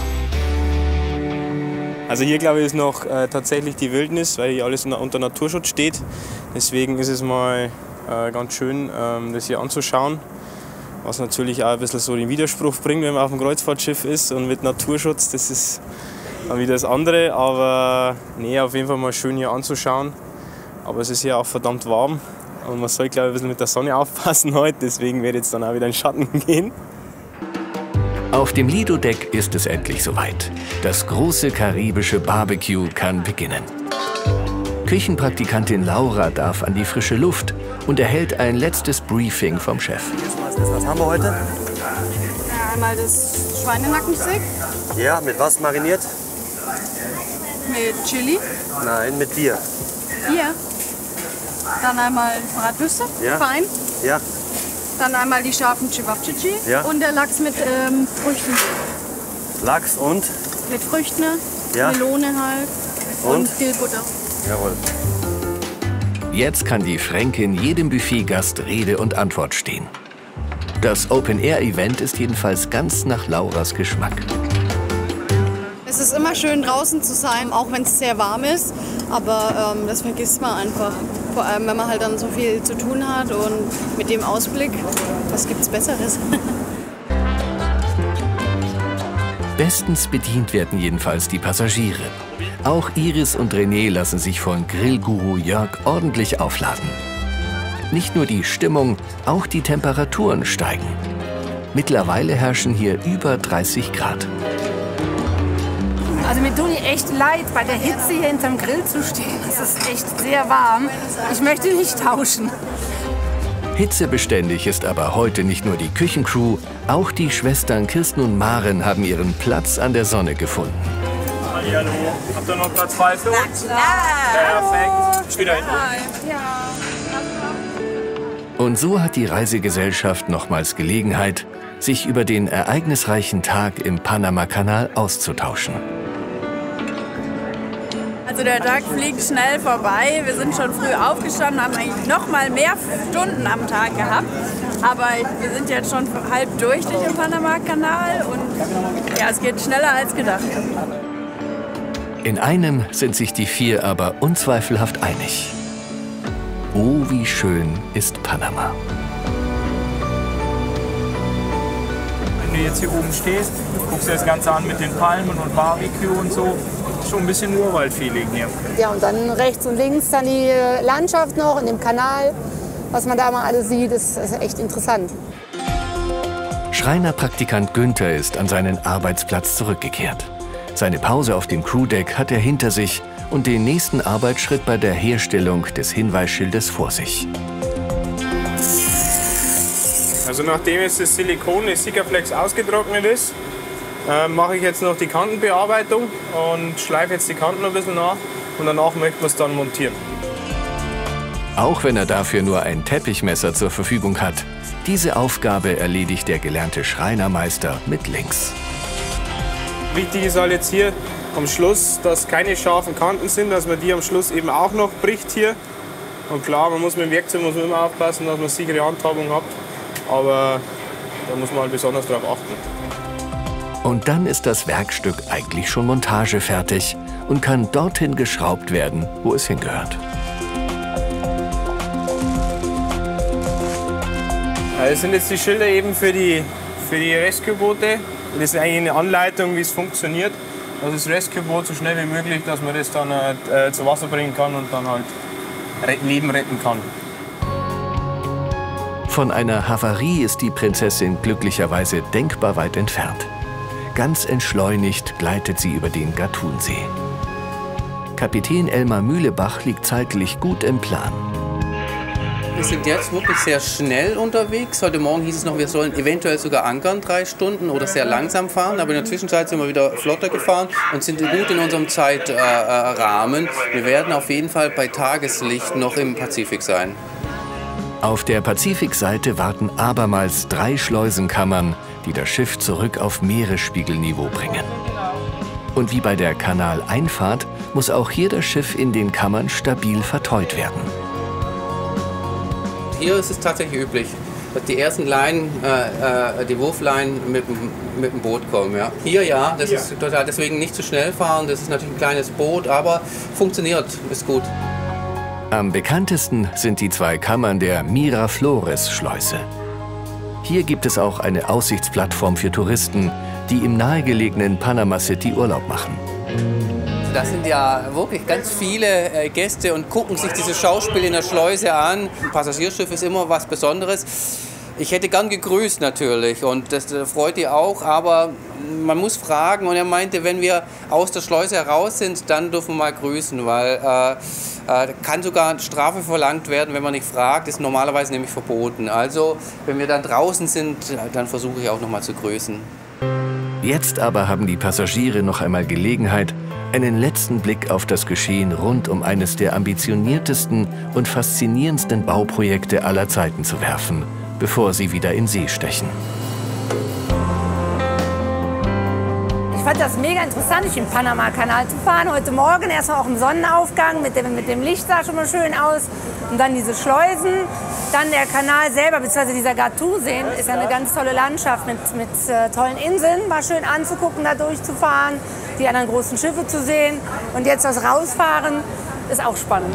Also hier, glaube ich, ist noch äh, tatsächlich die Wildnis, weil hier alles unter Naturschutz steht. Deswegen ist es mal äh, ganz schön, ähm, das hier anzuschauen. Was natürlich auch ein bisschen so den Widerspruch bringt, wenn man auf einem Kreuzfahrtschiff ist und mit Naturschutz, das ist dann wieder das andere. Aber nee, auf jeden Fall mal schön hier anzuschauen. Aber es ist hier auch verdammt warm und man soll, glaube ich, ein bisschen mit der Sonne aufpassen heute. Deswegen werde ich jetzt dann auch wieder in den Schatten gehen. Auf dem Lido-Deck ist es endlich soweit. Das große karibische Barbecue kann beginnen. Küchenpraktikantin Laura darf an die frische Luft und erhält ein letztes Briefing vom Chef. Was haben wir heute? Ja, einmal das Schweinenackensteak Ja, mit was mariniert? mit Chili. Nein, mit Bier. Hier. Dann einmal Bratwürste, Ja. fein. Ja. Dann einmal die scharfen Cevapcici Ja. und der Lachs mit ähm, Früchten. Lachs und? Mit Früchten, Ja. Melone halt Und? und Dillbutter. Jawohl. Jetzt kann die Fränkin jedem Buffetgast Rede und Antwort stehen. Das Open-Air-Event ist jedenfalls ganz nach Lauras Geschmack. Es ist immer schön draußen zu sein, auch wenn es sehr warm ist. Aber ähm, das vergisst man einfach. Vor allem, wenn man halt dann so viel zu tun hat und mit dem Ausblick, was gibt's Besseres? Bestens bedient werden jedenfalls die Passagiere. Auch Iris und René lassen sich von Grillguru Jörg ordentlich aufladen. Nicht nur die Stimmung, auch die Temperaturen steigen. Mittlerweile herrschen hier über dreißig Grad. Also mir tut die echt leid, bei der Hitze hier hinterm Grill zu stehen. Es ist echt sehr warm. Ich möchte nicht tauschen. Hitzebeständig ist aber heute nicht nur die Küchencrew, auch die Schwestern Kirsten und Maren haben ihren Platz an der Sonne gefunden. Hallo, habt ihr noch Platz frei für uns? Perfekt. Ich wieder hin. Und so hat die Reisegesellschaft nochmals Gelegenheit, sich über den ereignisreichen Tag im Panamakanal auszutauschen. Also der Tag fliegt schnell vorbei. Wir sind schon früh aufgestanden, haben eigentlich noch mal mehr Stunden am Tag gehabt. Aber wir sind jetzt schon halb durch durch den Panamakanal und ja, es geht schneller als gedacht. In einem sind sich die vier aber unzweifelhaft einig. Oh, wie schön ist Panama. Wenn du jetzt hier oben stehst, guckst du das Ganze an mit den Palmen und Barbecue und so. Schon ein bisschen Urwald-Feeling hier. Ja, und dann rechts und links dann die Landschaft noch in dem Kanal. Was man da mal alles sieht, ist, ist echt interessant. Schreinerpraktikant Günther ist an seinen Arbeitsplatz zurückgekehrt. Seine Pause auf dem Crewdeck hat er hinter sich und den nächsten Arbeitsschritt bei der Herstellung des Hinweisschildes vor sich. Also nachdem jetzt das Silikon, das Sikaflex ausgetrocknet ist, äh, mache ich jetzt noch die Kantenbearbeitung und schleife jetzt die Kanten ein bisschen nach und danach möchten wir es dann montieren. Auch wenn er dafür nur ein Teppichmesser zur Verfügung hat, diese Aufgabe erledigt der gelernte Schreinermeister mit links. Wichtig ist halt jetzt hier am Schluss, dass keine scharfen Kanten sind, dass man die am Schluss eben auch noch bricht hier. Und klar, man muss mit dem Werkzeug muss man immer aufpassen, dass man sichere Handhabung hat, aber da muss man halt besonders darauf achten. Und dann ist das Werkstück eigentlich schon montagefertig und kann dorthin geschraubt werden, wo es hingehört. Das sind jetzt die Schilder eben für die, für die Rescue-Boote. Das ist eigentlich eine Anleitung, wie es funktioniert. Also das Rescue-Boot so schnell wie möglich, dass man das dann äh, zu Wasser bringen kann und dann halt Leben retten kann. Von einer Havarie ist die Prinzessin glücklicherweise denkbar weit entfernt. Ganz entschleunigt gleitet sie über den Gattunsee. Kapitän Elmar Mühlebach liegt zeitlich gut im Plan. Wir sind jetzt wirklich sehr schnell unterwegs. Heute Morgen hieß es noch, wir sollen eventuell sogar ankern, drei Stunden oder sehr langsam fahren. Aber in der Zwischenzeit sind wir wieder flotter gefahren und sind gut in unserem Zeitrahmen. Äh, wir werden auf jeden Fall bei Tageslicht noch im Pazifik sein. Auf der Pazifikseite warten abermals drei Schleusenkammern, die das Schiff zurück auf Meeresspiegelniveau bringen. Und wie bei der Kanaleinfahrt muss auch hier das Schiff in den Kammern stabil verteut werden. Hier ist es tatsächlich üblich, dass die ersten Leinen, äh, die Wurfleinen mit, mit dem Boot kommen. Ja. Hier ja, das ist total, deswegen nicht zu schnell fahren, das ist natürlich ein kleines Boot, aber funktioniert, ist gut. Am bekanntesten sind die zwei Kammern der Miraflores-Schleuse. Hier gibt es auch eine Aussichtsplattform für Touristen, die im nahegelegenen Panama City Urlaub machen. Das sind ja wirklich ganz viele Gäste und gucken sich dieses Schauspiel in der Schleuse an. Ein Passagierschiff ist immer was Besonderes. Ich hätte gern gegrüßt natürlich und das freut ihr auch, aber man muss fragen und er meinte, wenn wir aus der Schleuse heraus sind, dann dürfen wir mal grüßen, weil äh, äh, kann sogar Strafe verlangt werden, wenn man nicht fragt, ist normalerweise nämlich verboten. Also wenn wir dann draußen sind, dann versuche ich auch noch mal zu grüßen. Jetzt aber haben die Passagiere noch einmal Gelegenheit, einen letzten Blick auf das Geschehen rund um eines der ambitioniertesten und faszinierendsten Bauprojekte aller Zeiten zu werfen, bevor sie wieder in See stechen. Ich fand das mega interessant, durch den Panama-Kanal zu fahren. Heute Morgen erstmal auch im Sonnenaufgang, mit dem, mit dem Licht sah schon mal schön aus. Und dann diese Schleusen, dann der Kanal selber, beziehungsweise dieser Gattunsee, ist ja eine ganz tolle Landschaft mit, mit äh, tollen Inseln. War schön anzugucken, da durchzufahren, die anderen großen Schiffe zu sehen. Und jetzt das Rausfahren ist auch spannend.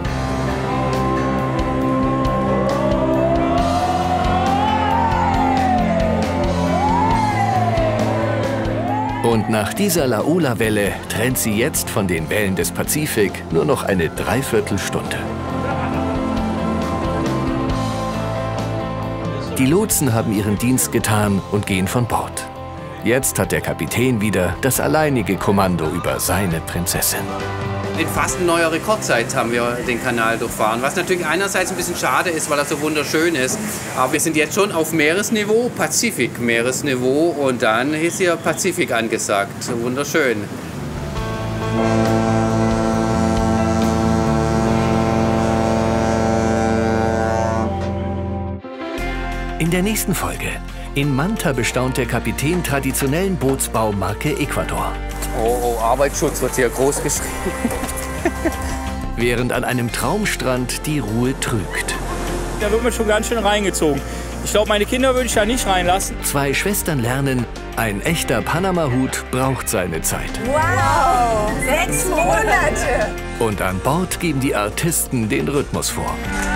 Und nach dieser Laola-Welle trennt sie jetzt von den Wellen des Pazifik nur noch eine Dreiviertelstunde. Die Lotsen haben ihren Dienst getan und gehen von Bord. Jetzt hat der Kapitän wieder das alleinige Kommando über seine Prinzessin. In fast neuer Rekordzeit haben wir den Kanal durchfahren, was natürlich einerseits ein bisschen schade ist, weil er so wunderschön ist. Aber wir sind jetzt schon auf Meeresniveau, Pazifik-Meeresniveau und dann ist hier Pazifik angesagt. Wunderschön. In der nächsten Folge. In Manta bestaunt der Kapitän traditionellen Bootsbaumarke Ecuador. Oh, oh, Arbeitsschutz wird hier groß geschrieben. Während an einem Traumstrand die Ruhe trügt. Da wird man schon ganz schön reingezogen. Ich glaube, meine Kinder würde ich da nicht reinlassen. Zwei Schwestern lernen, ein echter Panama-Hut braucht seine Zeit. Wow, sechs Monate! Und an Bord geben die Artisten den Rhythmus vor.